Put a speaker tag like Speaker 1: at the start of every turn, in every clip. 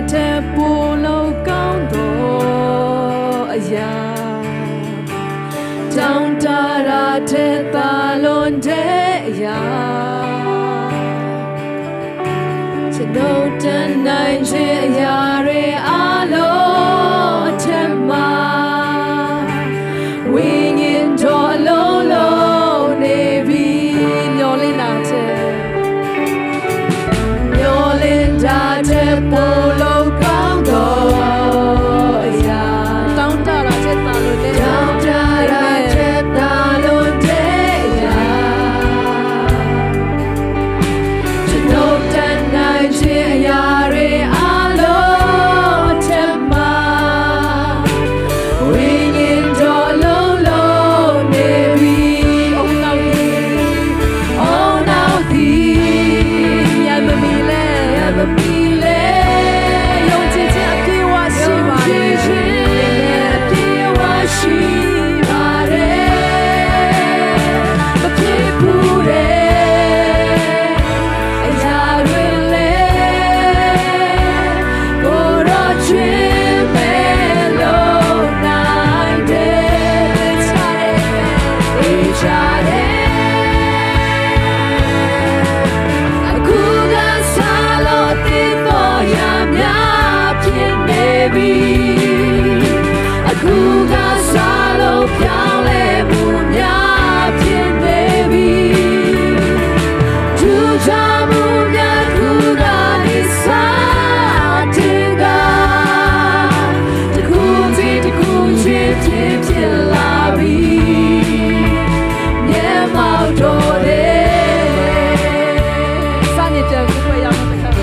Speaker 1: Tepolo Kondo Aya Tantara Tetalonde Ya Chinotan Nigeria Alo Tema Wingin Dololo Navy Yolinate Yolinda Tepolo Kondo Ya Tantara Tetalonde Tantara Tetalonde Ya Chinotan Nigeria Alo Tema Wingin Dololo Navy Oh now thee Yabamile Yabamile Yong Jiji Akiwa Shibare Akiwa Shibare Bakipure Ayarele Goro Chimelo Naide Ichare Akuga Salo Tito Yamya Pinebi Akuga Salo Piale Munya Pinebi Juja Munya Kuga Nisa Tinga Takunzi Tilabi Nyemau Dore Sanya Jago Yang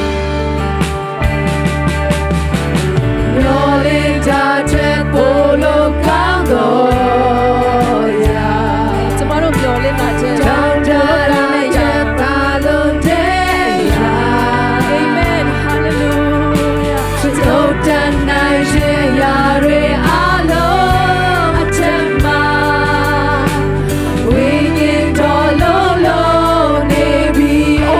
Speaker 1: Yolinda Tepolo Kondo Ya Tomorrow Yolinda Tantara Tetalonde Ya Amen Hallelujah Chinotan Nigeria Alo Atema Wingin Dololo Navy Oh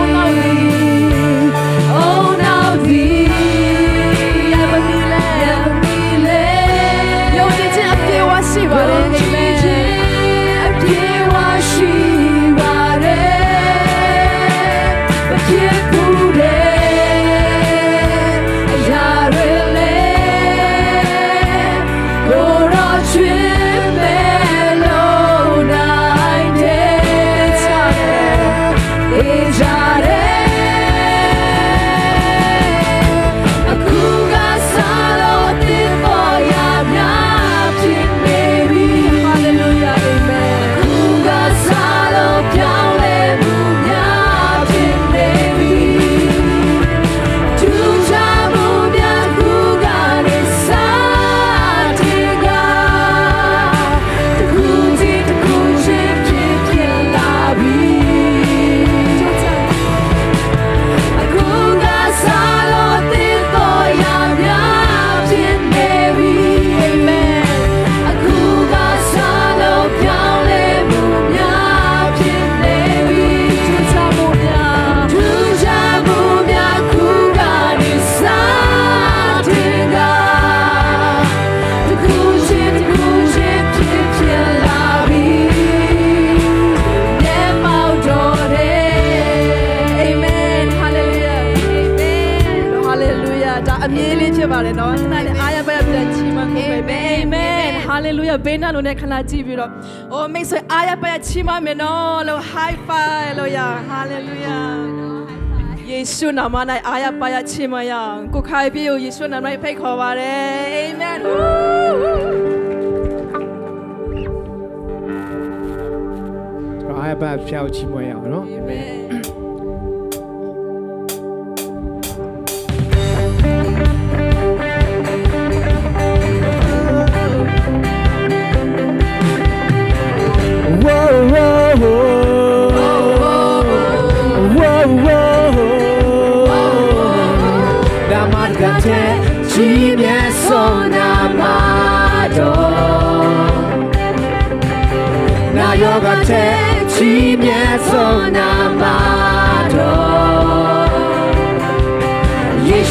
Speaker 1: now thee Yabamile Yabamile Yong Jiji Akiwa Shibare Akiwa Shibare Bakipure Ayarele Goro Chimelo Naide Ijare Akuga Salo Tito Yamya Pinebi Hallelujah Amen Akuga Salo Piale Munya Pinebi Juja Munya Kuga Nisa Tinga Takunzi Pilabi Akuga Salo Tito Yamya Pinebi Amen Akuga Salo Piale Munya Pinebi Juja Munya Kuga Nisa Tinga Takunzi Pilabi Nyemau Dore Amen Hallelujah Amen Hallelujah ဒါအမြဲလေးဖြစ်ပါတယ်နော်ခဏလေးအားရပါရပြန်ချီးမွမ်းပေးမယ် Amen Hallelujah ဘေးနားလုံးနဲ့ခဏကြည့်ပြီးတော့အိုမိတ်ဆွေအားရပါရချီးမွမ်းမယ်နော်လို့ high five လို့ရ Hallelujah ယေရှုနာမ၌အားရပါရချီးမွမ်းရအောင်ကိုခိုင်ပြည့်ကိုယေရှုနာမ၌ဖိတ်ခေါ်ပါတယ် Amen
Speaker 2: I have shall chimoya, no?
Speaker 1: Amen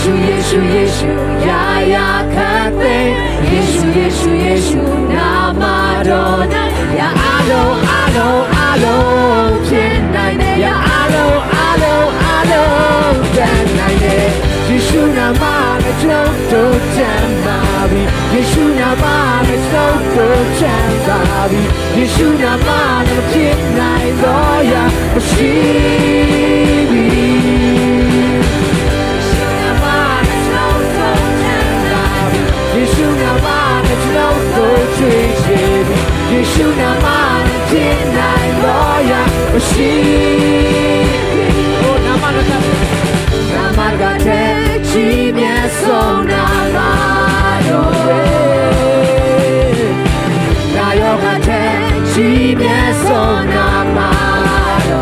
Speaker 1: Yeshu, Ya Ya Kate, Yeshu, Namadona, Ya Alo, Chenai, Ya Alo, Chenai, Yeshu Namana, Joto Chamabi, Yeshu Namana, Joto Chamabi, Yeshu Namana, Chenai, Loya, Shibi. Yeshu Namana, Joto Chamabi, Yeshu Namana, Chenai, Loya, Shibi. Oh, Namana, Namargate, Chimia Sonamaro, Nayogate, Chimia Sonamaro,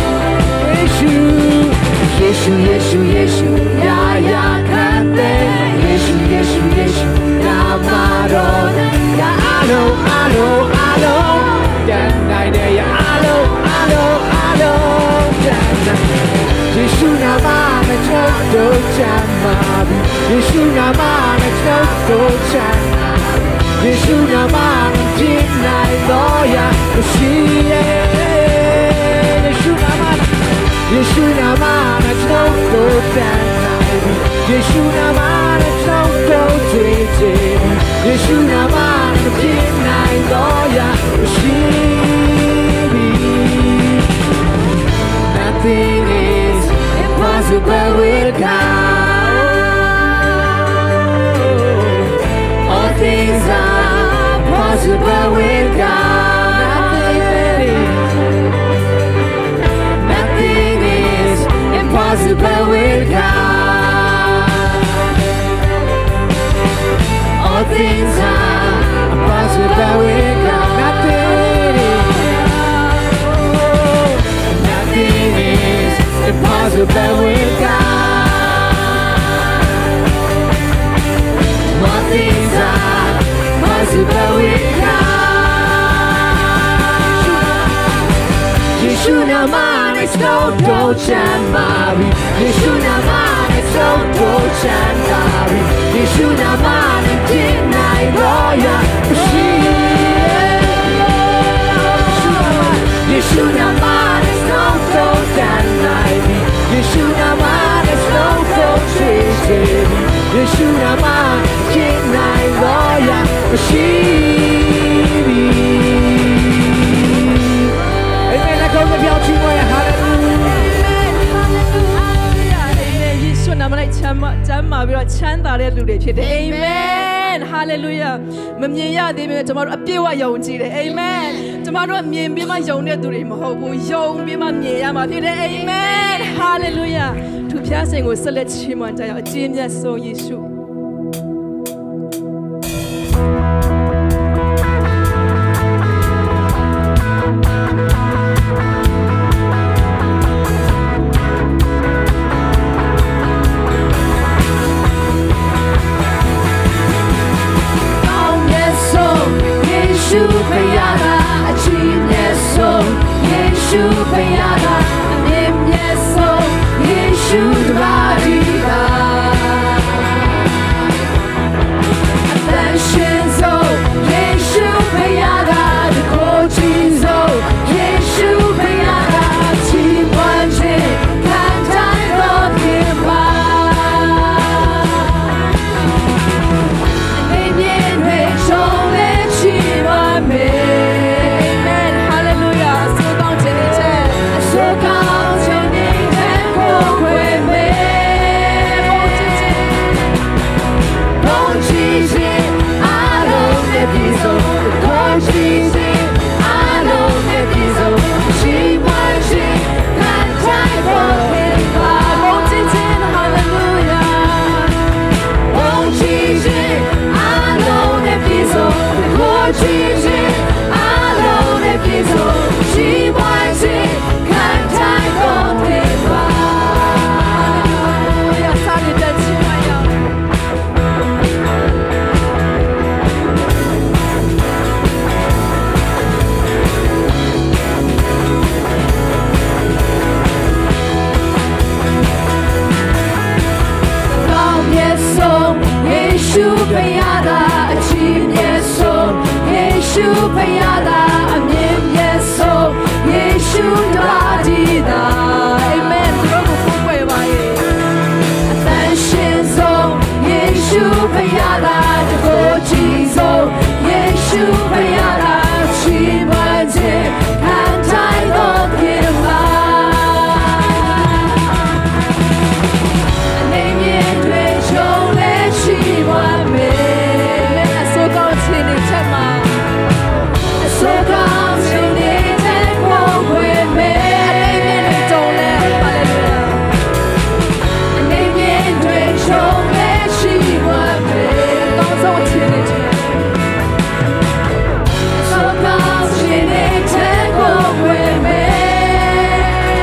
Speaker 1: Yeshu, Ya Ya Kate, Yeshu, Namaro, Ya Alo, Danai, Ya Alo, Danai. Yeshu Namana, Joto Chamabi, Yeshu Namana, Joto Chamabi, Yeshu Namana, Chenai, Loya, Shiye. Yeshu Namana, Joto Chamabi, Yeshu Namana, Joto Chamabi, Yeshu Namana, Chenai, Loya, Shiye. Nothing is impossible with God. All things are possible with God. Nothing is impossible with God. All things are possible with God. Nothing is impossible with God. All things are possible with God. Yeshu Namana, Joto Chamabi, Yeshu Namana, Joto Chamabi, Yeshu Namana, Chenai, Loya, Yeshu Namana, Joto Chamabi, Yeshu Namana, Joto Chamabi, Yeshu Namana, Chenai, Loya, Shibi. Amen. 来，跟我们表情我呀，哈利路亞。ယေရှုနာမ၌ချမ်းသာပြီးတော့ချမ်းသာတဲ့လူတွေဖြစ်တယ်အာမင်ဟာလေလုယာမမြင်ရသေးဘူးကျွန်တော်တို့အပြည့်အဝယုံကြည်တယ်အာမင်ကျွန်တော်တို့မြင်ပြီးမှယုံတဲ့သူတွေမဟုတ်ဘူးယုံပြီးမှမြင်ရမှာဖြစ်တယ်အာမင်ဟာလေလုယာသူဖျားရှင်ကိုဆက်လက်ချီးမွမ်းကြရအောင်အကျဉ်းမြတ်ဆုံးယေရှုဘုရားသာအချီးမြတ်ဆုံးယေရှုဘုရားသာအမြင့်မြတ်ဆုံးယေရှုတော်ဒီသာအာမင်တို့ကိုကိုးကွယ်ပါရဲ့အသန်ရှင်ဆုံးယေရှုဘုရားသာတကိုးကြည်ဆုံးယေရှုဘုရားသာချီးမွမ်းခြင်းခံတိုင်းတော်ခင်ပါအနေမြင့်တွေရှုံးလဲရှိပါမယ်အစိုးကောင်းခြင်းနဲ့ချက်မှာအစိုးကောင်းခြင်းနဲ့ချက်ကိုဝေမယ်အနေမြင့်တွေကြုံလဲပါလေအနေမြင့်တွေရှုံးလဲရှိပါမယ်ကောင်းဆုံးခြင်းနဲ့ချက်အစိုးကောင်းခြင်းနဲ့ချက်ကိုဝေမယ်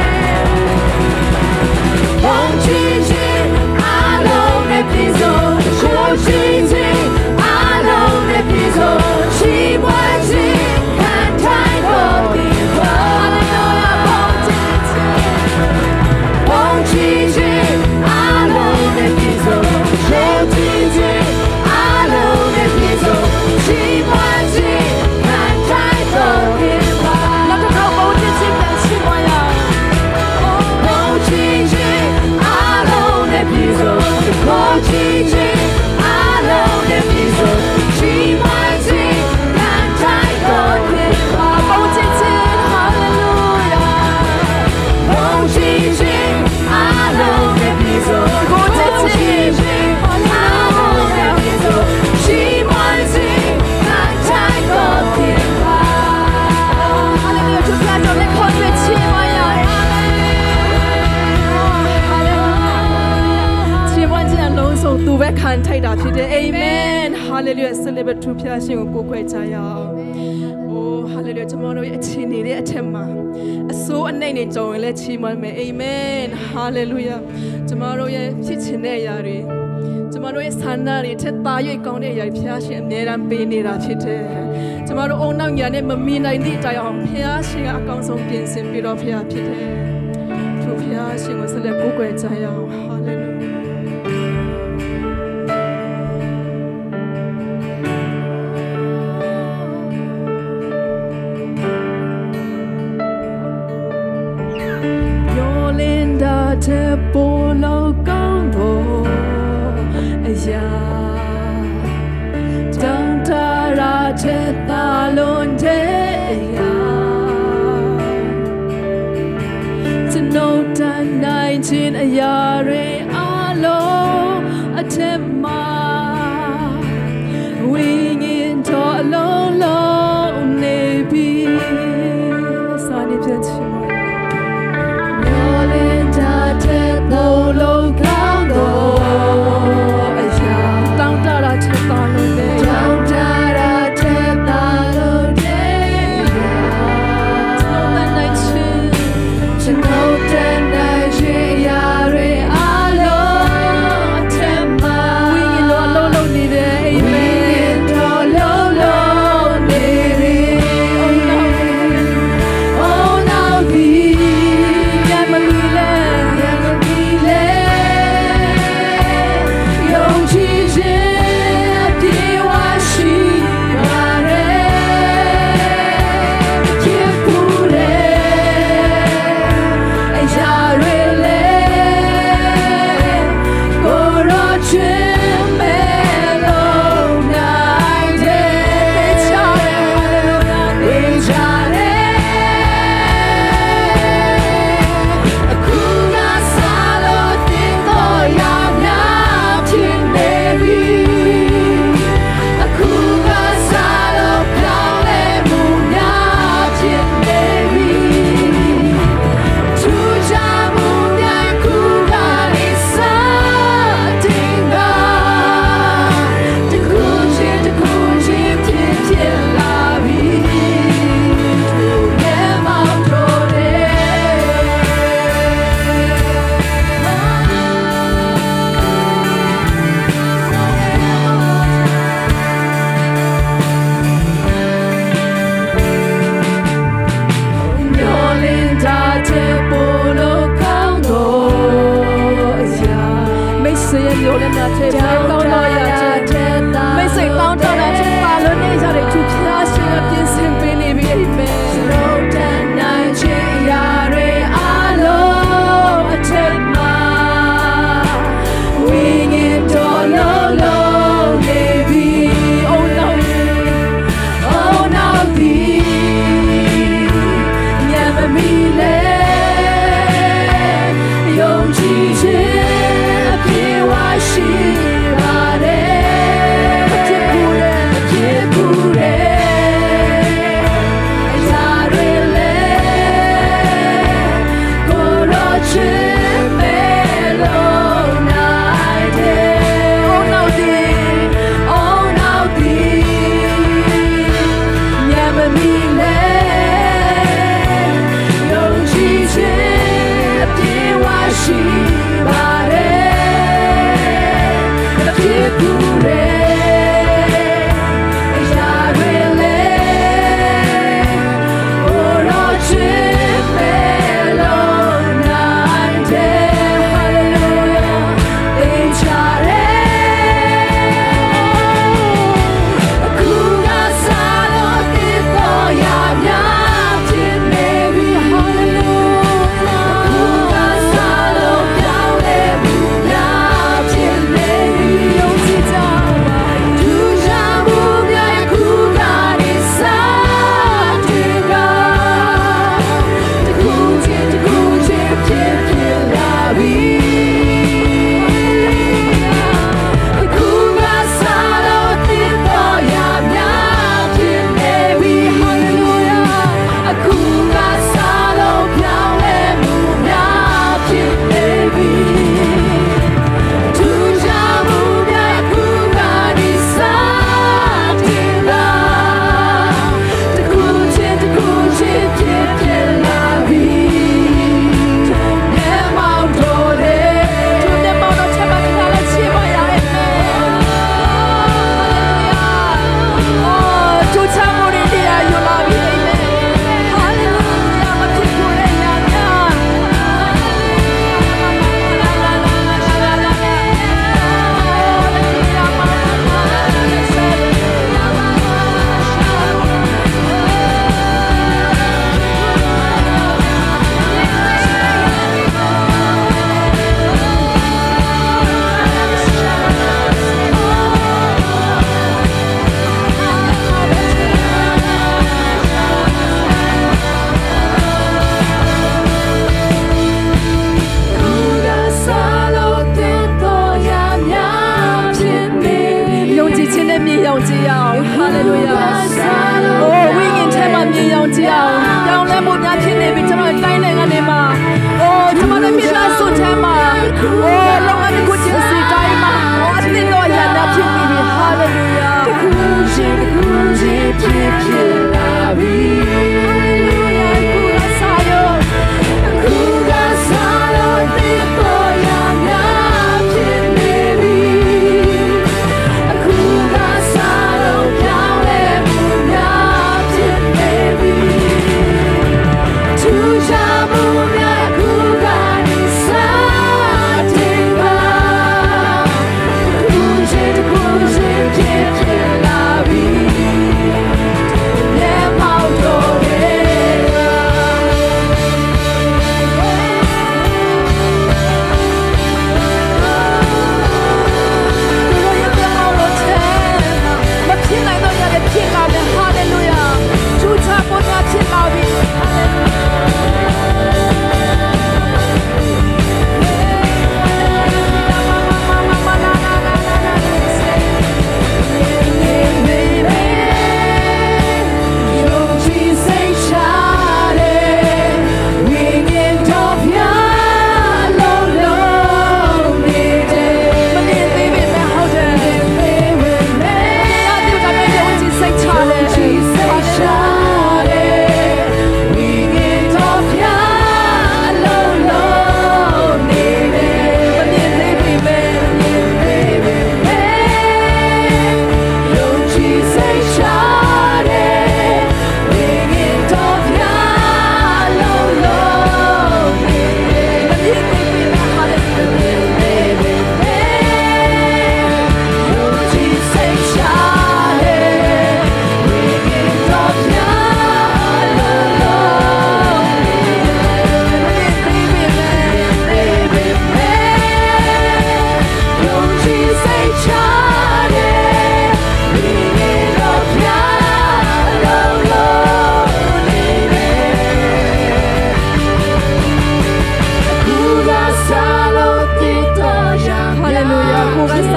Speaker 1: ဘုံချီခြင်းအားလုံးနဲ့ပြည့်စုံရှိုးခြင်းအားလုံးနဲ့ပြည့်စုံရှိပွားခြင်းခံထိုင်တော်ဒီပါဟာလေလုယာဘုံချီခြင်းအားလုံးနဲ့ပြည့်စုံရှိုးခြင်းအားလုံးနဲ့ပြည့်စုံရှိပွားခြင်းခံထိုင်တော်ဒီပါနောက်တစ်ခေါက်ဘုံချီခြင်းနဲ့ရှိပွားရဘုံချီခြင်းအားလုံးနဲ့ပြည့်စုံဘုံချီခြင်းအားလုံးနဲ့ပြည့်စုံရှိပွားခြင်းခံထိုင်တော်ဒီပါဘုံချီခြင်းဟာလေလုယာဘုံချီခြင်းအားလုံးနဲ့ပြည့်စုံဘုံချီခြင်းအားလုံးနဲ့ပြည့်စုံရှိပွားခြင်းခံထိုင်တော်ဒီပါဟာလေလုယာသူကတော်လက်ခေါ်ရခြင်းပါရအာမင်ဟာလေလုယာခြင်းပွားခြင်းအလုံးစုံသူပဲခံထိုက်တာဖြစ်တယ်အာမင်ဟာလေလုယာဆက်လက်ထူဖျားရှင်ကိုကိုးကွယ်ကြရအောင်အိုးဟာလေလုယာကျွန်တော်တို့ရဲ့အခြေအနေတွေအထက်မှာအစိုးအနှိမ့်နေကြုံရင်လည်းချီးမွမ်းမယ်အာမင်ဟာလေလုယာကျွန်တော်တို့ရဲ့ဖြစ်ချင်တဲ့အရာတွေကျွန်တော်တို့ရဲ့ဆန္ဒတွေထက်သာ၍ကောင်းတဲ့အရာဖျားရှင်အမြဲတမ်းပေးနေတာဖြစ်တယ်ကျွန်တော်တို့အုံနောက်ညာနဲ့မမီနိုင်သည့်တိုင်အောင်ဖျားရှင်ကအကောင်းဆုံးပြင်ဆင်ပြီးတော့ဖျားဖြစ်တယ်သူဖျားရှင်ကိုဆက်လက်ကိုးကွယ်ကြရအောင်ဟာလေလုယာတဲ့ပေါ်လောက်ကောင်းတော့အရာတောင်းတရာတဲ့တာလုံးတဲ့အရာကျွန်တော်တန်နိုင်ခြင်းအရာတွေအလုံးအထက်မှာဝိညာဉ်တော်အလုံးလုံးနေပြီစာနေပြချင်ဘလုံးကောင်းတော့အရာတောင်းတရာချက်တာလို့လေတောင်းတရာချက်တာလို့တဲ့ကျွန်တော်တန်နိုင်ခြင်းကျွန်တော်တန်နိုင်ခြင်းရာတွေအလုံးအထက်မှာဝိညာဉ်တော်အလုံးလုံးနေတယ်အာမင်တော်လုံးလုံးနေတယ် Oh now be yeah my Hallelujah. စိတ်တောင်းတတာချစ်ပါလို့နေကြတဲ့သူဖျားရှင်ကပြင်ဆင်ပေးနေပြီ Amen စလုံးတန်နိုင်ချင်ရာတွေအလုံးအထက်မှာဝိညာဉ်တော်လုံးလုံးနေပြီ Oh no Oh no ဒီညမမီလေယုံကြည်ခြင်းအပြေဝရှိပါတယ်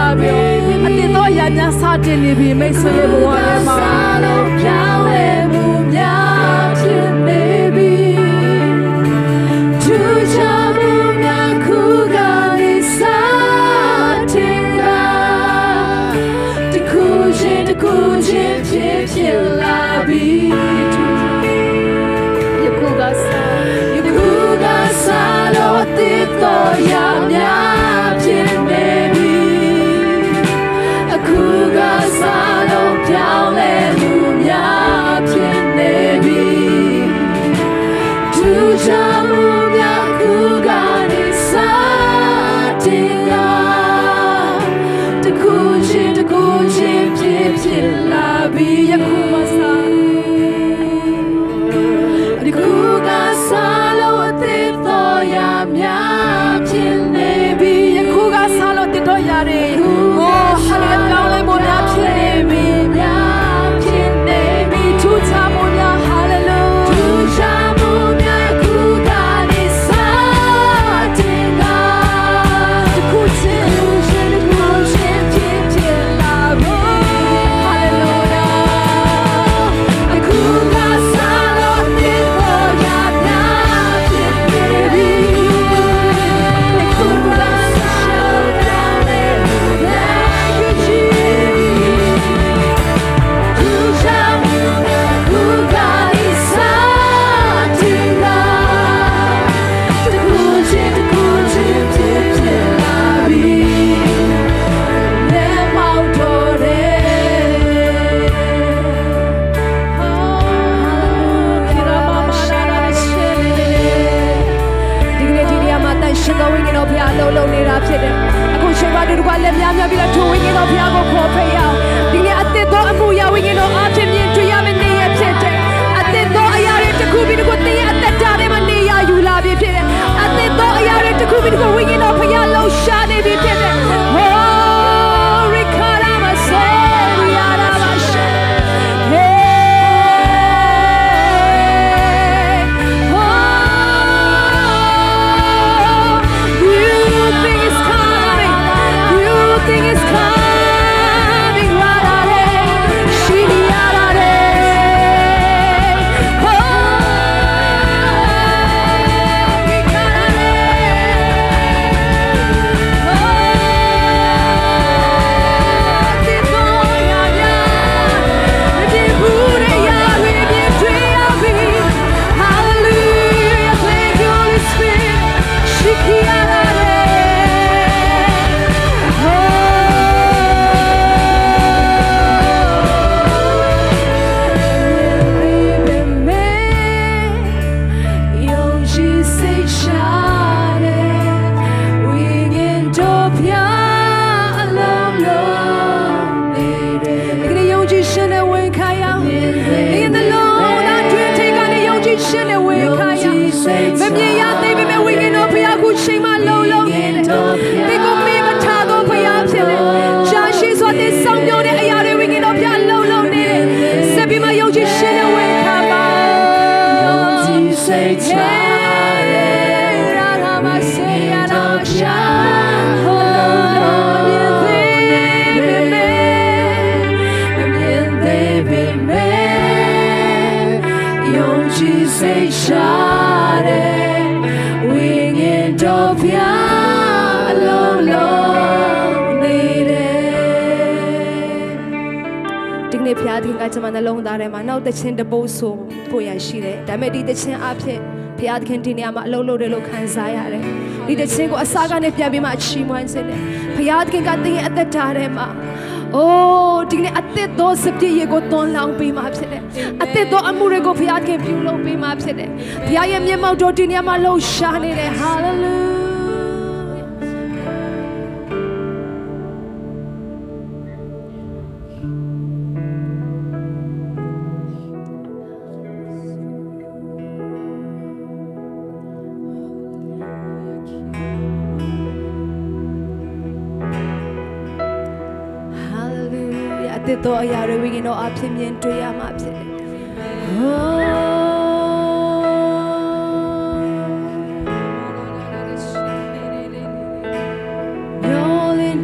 Speaker 1: ပြီအသစ်သောအရာများစတင်နေပြီမိတ်ဆွေရဲ့ဘဝထဲမှာပြောင်းလဲမှုများဖြစ်နေပြီသူချမှုများခုကနေစတင်လာတခုချင်းဖြစ်လာပြီယခုကစားလို့အသစ်သောအရာများဖြစ်နေပြီအခုကစားလို့ပြောင်းလဲမှုများဖြစ်နေပြီသူချမှုများခုကနေစတင်လာတခုချင်းဖြစ်လာပြီယခုမှစားဒီခုကစားလို့အသစ်သောအရာများဖြစ်နေပြီယခုကစားလို့အသစ်သောအရာတွေဟာလေပြောင်းလဲမှုများဖြစ်နေပြီဖြစ်နေပြီသူချမှုများဟာလေလုသူချမှုများခုကနေစတင်လာတခုချင်းဖြစ်လာပြီဟာလေလုယာအခုကစားလို့အသစ်သောအရာများဖြစ်နေပြီအခုကစားလို့ပြောင်းလဲThank you Jesusသူချမှုများခုကနေစတင်လာတခုချင်းဖြစ်လာပြီလက်မောက်တော်တယ်ရှင်တော်ဝိညာဉ်တော်ဘုရားလှုပ်လှုပ်နေတာဖြစ်တယ်အခုရှင်ပါတို့ကလည်းများများပြီးတော့ထိုဝိညာဉ်တော်ဘုရားကိုခေါ်ဖိတ်ရအောင်ဒီနေ့အသစ်သောအမှုရာဝိညာဉ်တော်အားဖြင့်မြင်တွေ့ရမယ့်နေ့ရက်ဖြစ်တယ်အသစ်သောအရာတွေတစ်ခုပြီးတစ်ခုသင်ရဲ့အသက်တာထဲမှာနေရယူလာပြီဖြစ်တယ်အသစ်သောအရာတွေတစ်ခုပြီးတစ်ခုဝိညာဉ်တော်ဘုရားလှုပ်ရှားနေပြီဖြစ်တယ်ရိခါရာမဆေရီယာရာမရှေIt's coming right out she out we got Hallelujah thank you Holy Spirit she Digne ဖျားသခင်ကကျွန်မနှလုံးသားထဲမှာနောက်တခြင်းတပုတ်ဆိုဖို့ရရှိတယ်ဒါပေမဲ့ဒီတခြင်းအဖြစ်ဖျားသခင်ဒီနေရာမှာအလုံးလို့တယ်လို့ခံစားရတယ်ဒီတခြင်းကိုအစားကနေပြန်ပြီးမှချီးမွမ်းခြင်းနဲ့ဖျားသခင်ကသင်ရဲ့အသက်တာထဲမှာအိုးဒီနေ့အသက်သောစပြည့်ရေကိုသွန်းလောင်းပေးမှဖြစ်တယ်အသက်သောအမှုတွေကိုဖျားသခင်ပြုလုပ်ပေးမှဖြစ်တယ်ဖျားရဲ့မျက်မှောက်တော်ဒီနေရာမှာလှူရှားနေတယ် Hallelujah Hallelujah တော်အရာတွေဝိညာဉ်တော်အဖြစ်မြင်တွေ့ရမှာဖြစ်တယ်Rolling down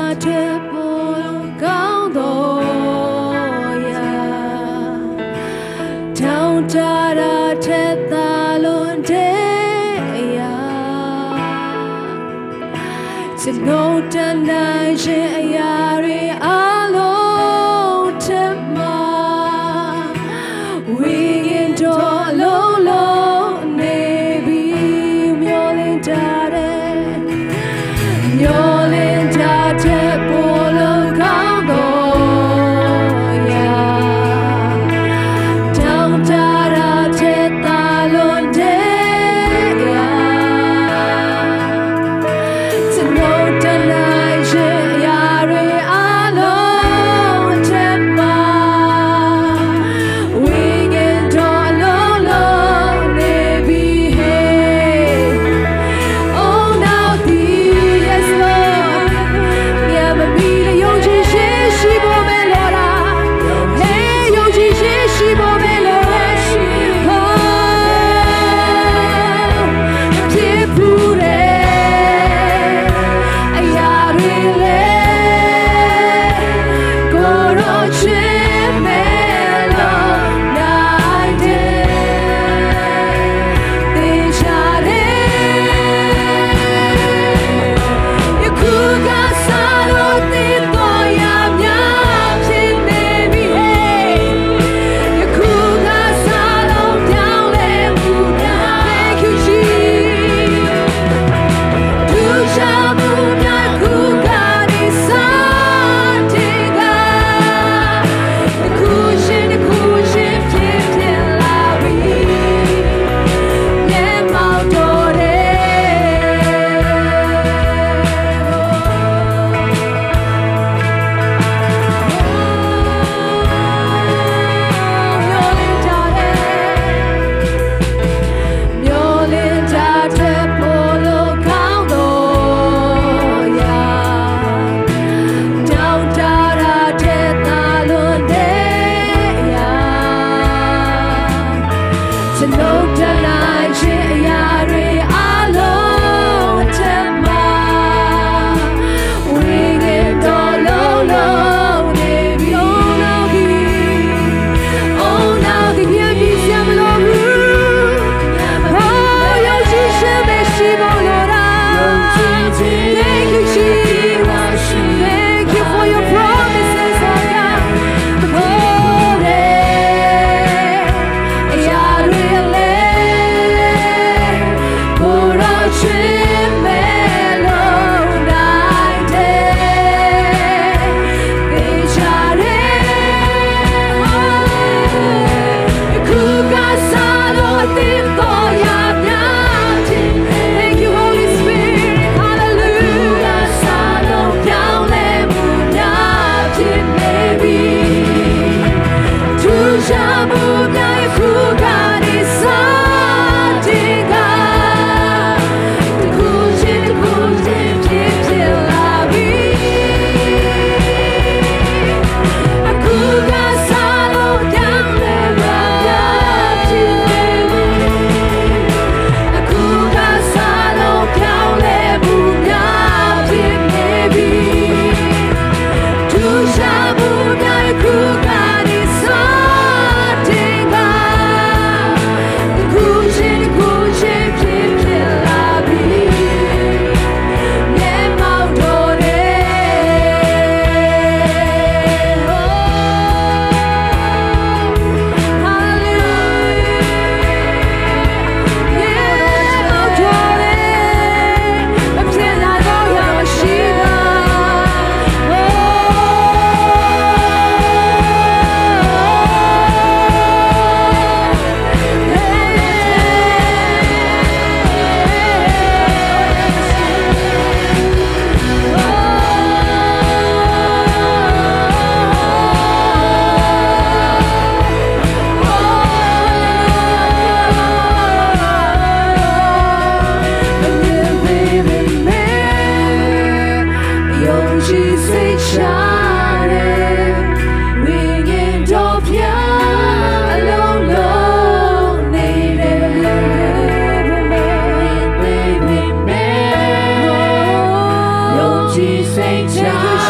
Speaker 1: Saint John.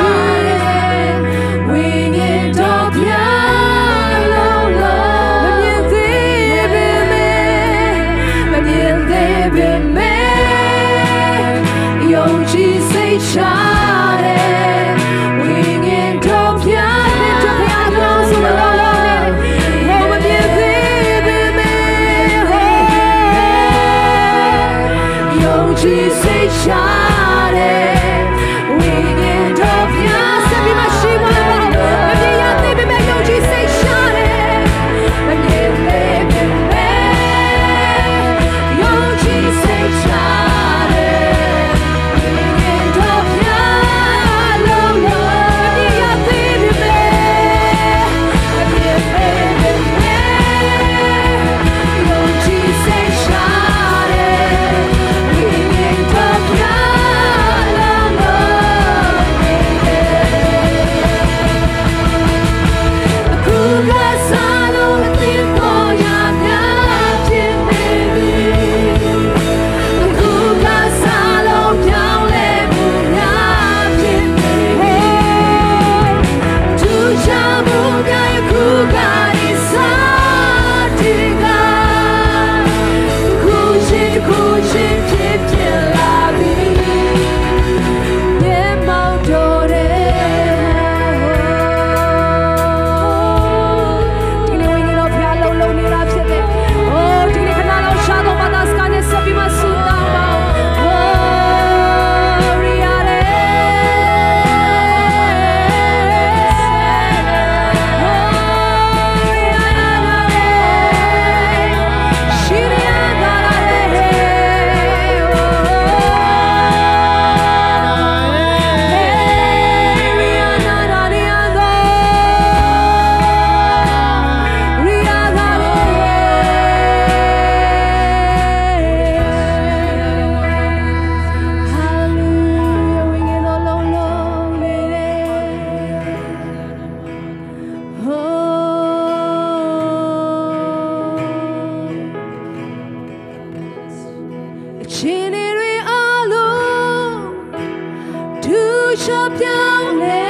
Speaker 1: ပြောင်းလဲ